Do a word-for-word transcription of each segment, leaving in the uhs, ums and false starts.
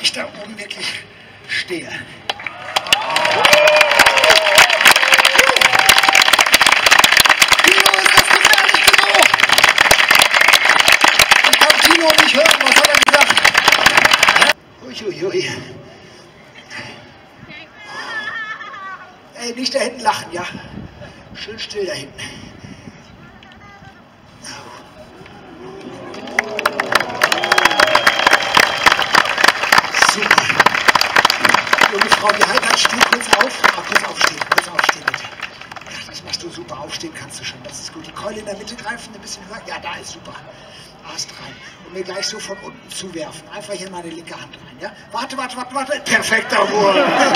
ich da oben wirklich stehe. Tilo, ist das gefährlich genug? Ich kann Tilo nicht hören, was hat er gesagt? Uiuiui. Ey, nicht da hinten lachen, ja? Schön still da hinten. Super. Junge Frau, die halt halt, steh kurz auf. Ah, kurz aufstehen, kurz aufstehen bitte. Ja, das machst du super. Aufstehen kannst du schon, das ist gut. Die Keule in der Mitte greifen, ein bisschen höher. Ja, da ist super. Ast rein. Und mir gleich so von unten zuwerfen. Einfach hier meine linke Hand rein, ja? Warte, warte, warte, warte. Perfekter Wurf.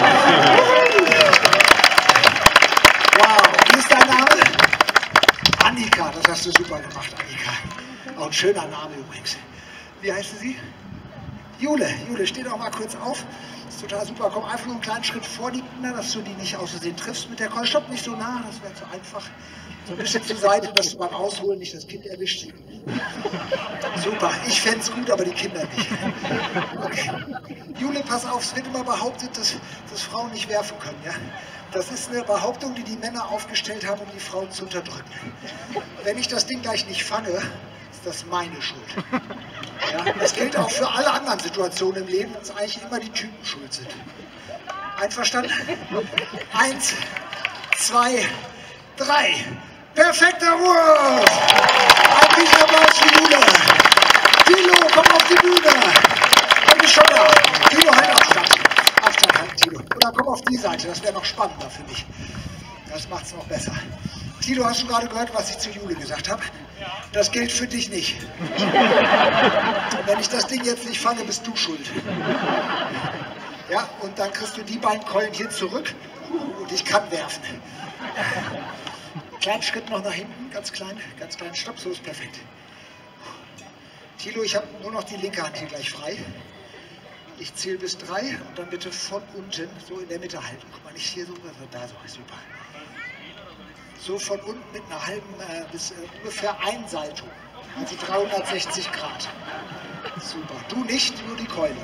Wow, wie ist dein Name? Annika, das hast du super gemacht, Annika. Auch ein schöner Name übrigens. Wie heißt sie? Jule, Jule, steh doch mal kurz auf. Das ist total super. Komm einfach nur einen kleinen Schritt vor die Kinder, dass du die nicht aus Versehen triffst mit der Keule. Stopp nicht so nah, das wäre zu einfach. So ein bisschen zur Seite, dass du beim Ausholen nicht das Kind erwischt. Super, ich fände es gut, aber die Kinder nicht. Okay. Jule, pass auf, es wird immer behauptet, dass, dass Frauen nicht werfen können. Ja? Das ist eine Behauptung, die die Männer aufgestellt haben, um die Frauen zu unterdrücken. Wenn ich das Ding gleich nicht fange, ist das meine Schuld. Ja? Das gilt auch für alle anderen Situationen im Leben, dass eigentlich immer die Typen schuld sind. Einverstanden? Eins, zwei, drei. Perfekter Wurf! Ein Riesenapplaus für Jule. Tilo, komm auf die Bühne. Und die schon da. Tilo, halt Abstand. Abstand halten, Tilo. Oder komm auf die Seite, das wäre noch spannender für mich. Das macht es noch besser. Tilo, hast du gerade gehört, was ich zu Jule gesagt habe? Ja. Das gilt für dich nicht. Wenn ich das Ding jetzt nicht fange, bist du schuld. Ja, und dann kriegst du die beiden Keulen hier zurück und ich kann werfen. Kleinen Schritt noch nach hinten, ganz klein, ganz klein, stopp, so ist perfekt. Tilo, ich habe nur noch die linke Hand hier gleich frei. Ich zähle bis drei und dann bitte von unten so in der Mitte halten. Guck mal, nicht hier so, da so, super. So von unten mit einer halben, äh, bis äh, ungefähr ein Salto. Also dreihundertsechzig Grad. Super. Du nicht, nur die Keule.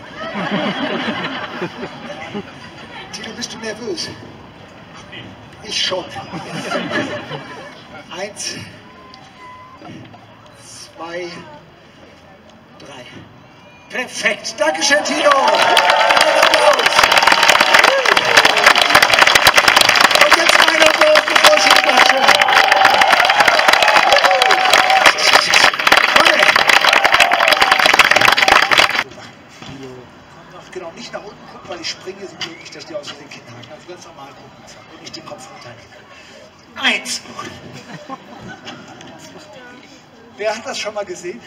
Tilo, bist du nervös? Ich schon. Eins, zwei, drei. Perfekt. Dankeschön, Tilo. Und jetzt mein Applaus, bevor ich ihn klatsche. Genau, nicht nach unten gucken, weil ich springe, so nicht, dass die aus den Kindern haken. Also ganz normal gucken und nicht den Kopf runternehmen. Eins. Wer hat das schon mal gesehen?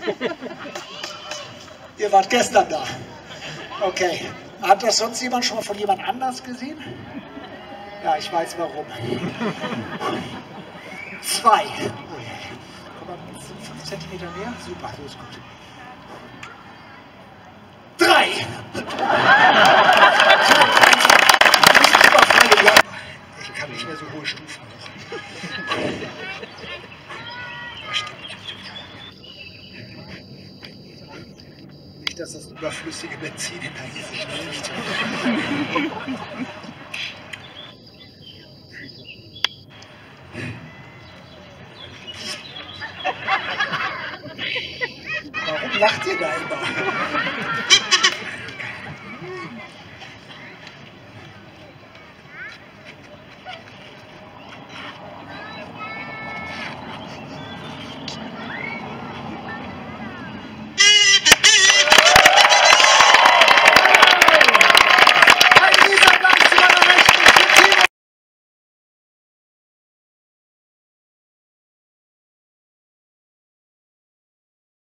Ihr wart gestern da. Okay. Hat das sonst jemand schon mal von jemand anders gesehen? Ja, ich weiß warum. Zwei. Guck mal, fünf Zentimeter mehr. Super, so ist gut. Drei! Ich kann nicht mehr so hohe Stufen hoch. Nicht, dass das überflüssige Benzin in dein Gesicht hilft. Warum lacht ihr da immer?